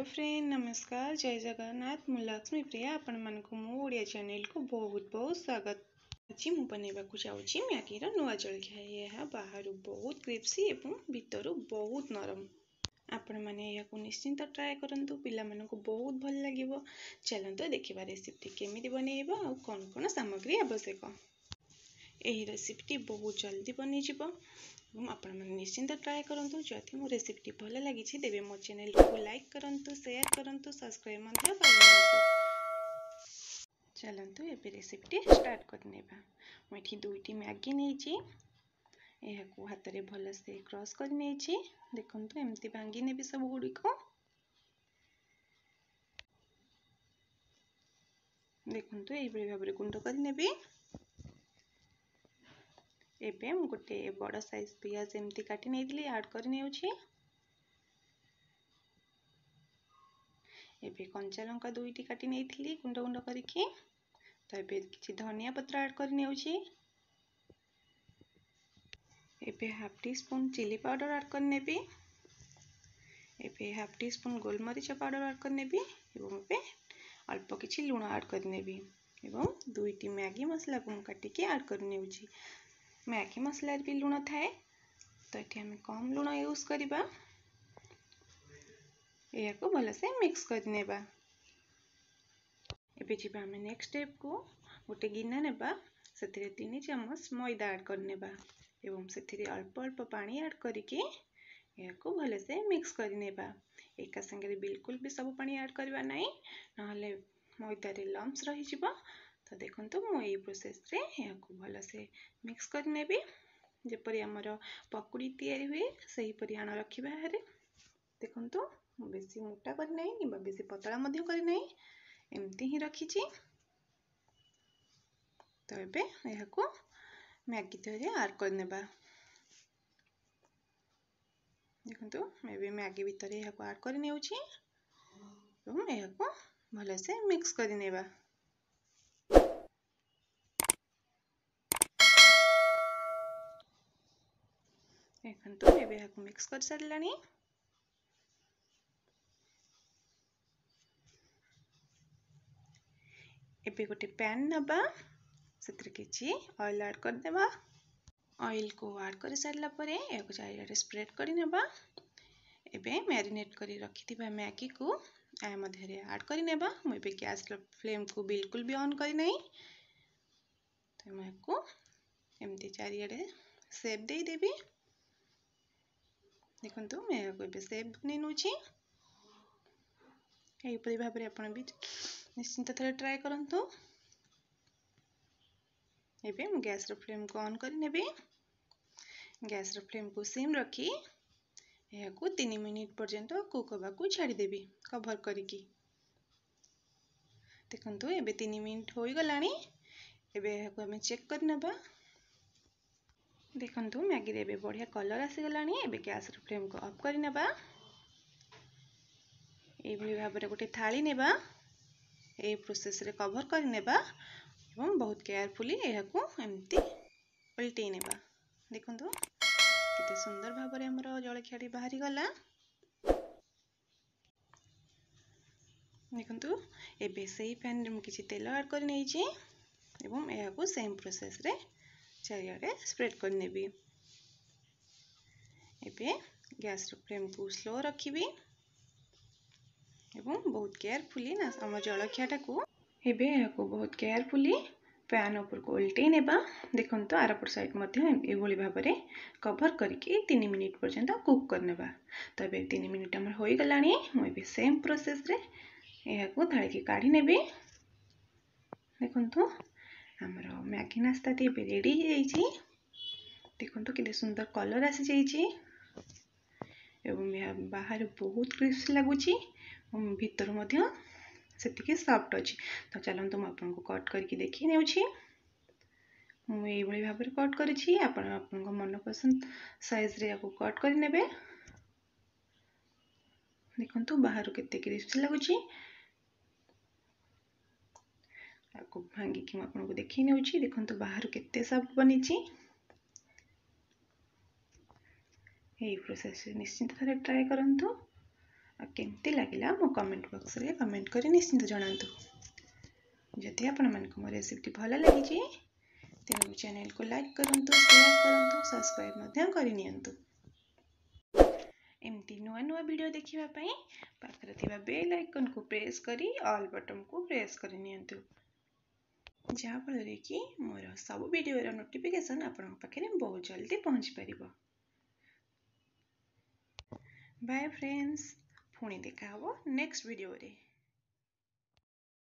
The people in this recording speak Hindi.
फ्रेंड नमस्कार जय जगन्नाथ मु लक्ष्मी प्रिया आपण मानक मो ओडिया चैनल को बहुत बहुत स्वागत। आज मु बनैबाकू चाहूची मैगीर नुआ जलखिया। यह बाहर बहुत क्रिस्पी एवं भीतर बहुत नरम। आपण माने याकू निश्चिंत ट्राए करंतु, पिला मानकू बहुत भल लागिवो। चलंतु देखिबा रेसिपी केमिति बनैबा और कोन कोन सामग्री आवश्यक। एही रेसिपी बहुत जल्दी बनी जिवो। आपण मैंने निश्चिंत ट्राए करंतु। जदि मो रेसिपी भल लगी तेबे मो चैनल को लाइक करंतु, शेयर करंतु, सब्सक्राइब मध्य करंतु। चलंतु एबे रेसिपी स्टार्ट करनेबा। मो एठी दुईटी मैगी नेची, एहाकू हाथ रे भल से क्रश कर नेची। देखंतु एमती भांगी नेबी सब गुडी को। देखंतु एई बळे भाबरे गुंड कर नेबी। एबे मु गोटे बड़ साइज पियाज एमती काटी नेइदिली ऐड कर नेउछि। एबे कंचा लंका दुईटी काटी नेइथिली गुंड गुंड करिकि। तो एबे किछि धनिया पत्र ऐड कर नेउछि। एबे half teaspoon chilli powder add कर नेबी। एबे हाफ टी स्पून गोलमरीच पाउडर ऐड कर नेबी एवं एबे अल्प किछि लूण ऐड कर नेबी एवं दुईटी मैगी मसला को काटिकि ऐड कर नेउछि। मैगी मसला भी लूण थाए, तो ये आम कम लूण यूज करवा। को भल से मिक्स करनेबा। एबे जीवा आम नेक्स्ट स्टेप को। गोटे गिना नेबा, सेथिरे 3 चम्मच मैदा ऐड करनेबा एवं सेथिरे अल्प अल्प पानी ऐड करिकि को भल से मिक्स करनेबा। एका संगे बिल्कुल भी सब पानी ऐड करबा नहीं, नहले मैदा रे लम्स रही जिवो। तो देखंतु मु एई प्रोसेस रे याकू भल से मिक्स करनेबी। जेपरि हमर पकुड़ी तैयारी हुए सही परि आण रखिबा हरे। देखंतु बेसी मोटा कर नै किबा बेसी पतला मध्य कर नै, एमती ही रखिछि। तो एबे याकू मैगी तरे ऐड करनेबा। देखंतु एबे मैगी भितरे याकू ऐड कर नेउछि एवं याकू भल से मिक्स करनेबा। देखंतु एबे याकू मिक्स कर सारलानी। एबे गोटे पैन नबा, सेतिर किछि ऑयल ऐड कर देबा। ऑयल को ऐड कर सारला परे याकू चारियाडे स्प्रेड कर नेबा। एबे मैरिनेट करी रखिथिबा मैगी को आ मध्य रे ऐड कर नेबा। मु एबे गैस फ्लेम को बिल्कुल भी ऑन करि नै। तो मैं को एमती चारियाडे शेप दे देबी। देखंतु मैं एबे शेप बनै नउछि। एई परि भाबरे आपण भी निश्चिंत थरे ट्राई करंतु। एबे मु गैस रो फ्लेम को ऑन कर नेबी। गैस रो फ्लेम को सिम रखी याकू 3 मिनिट पर्यंत कुक होबा को छाडी देबी कवर करिकि। देखंतु एबे 3 मिनिट होई गलानी। एबे याकू हम चेक कर नेबा। देखंतु मैगी रे एबे बढ़िया कलर आसी गलानी। एबे गैस रो फ्लेम को ऑफ कर नेबा। एई भली भाबरे गोटे थाली नेबा। एई प्रोसेस रे कवर कर नेबा एवं बहुत केयरफुली याकू एमती उल्टे नेबा। देखंतु किते सुंदर भाबरे हमर जलखियाटी बाहरी गला। देखंतु एबे सेही पैन रे मु किछि तेल ऐड कर नेइछि एवं याकू सेम प्रोसेस रे चारियाडे स्प्रेड कर नेबी। एबे गैस रो फ्लेम को स्लो रखिबी एवं बहुत केयरफुली ना हम जलखियाटा को एबे याकू बहुत केयरफुली पैन ऊपर को उल्टे नेबा। देखंतु आरपर साइड मध्य ए भली भाबरे कवर करके 3 मिनिट पर्यंत कुक करनेबा। तो एबे 3 मिनिट हमर होई गलानी। मु एबे सेम प्रोसेस रे याकू थाली के काढी नेबी। देखंतु हमर मैगी नास्ता टी रेडी हो जाइछि। देखंतु किते सुंदर कलर आसी जाइछि एवं या बाहर बहुत क्रिस्पी लागुछि, भीतर मध्य सेतिके सॉफ्ट अछि। तो चलंतु म आपन को कट करके देखि नेउछि। मु एई भली भाबरे कट करिछि। आपन आपन को मन पसंद साइज रे याकू कट कर नेबे। देखंतु बाहर केते क्रिस्पी लागुछि। याकू भांगी कि म आपन को देखि नेउछि। देखंतु बाहर केते सॉफ्ट बनिछि। एई प्रोसेस निश्चिंत थरे ट्राई करंतु। केमती लगिला मो कमेंट बॉक्स रे कमेंट करी निश्चिंत जणातु। जदि आपण मानक मो रेसिपी भल लगी तेणु चैनल को लाइक करंतु, शेयर करंतु, सब्सक्राइब मध्य करि नियंतु। एमती नुआ नुआ वीडियो देखिबा पई पाखरे थिबा बेल आइकन को प्रेस करी ऑल बटन को प्रेस करि नियंतु, जहा फल रे कि मोर सब वीडियो रो नोटिफिकेशन आपन पाखरे बहुत जल्दी पहुंच परिबो। बाय फ्रेंड्स, पुणी देखा हबो नेक्स्ट वीडियो रे।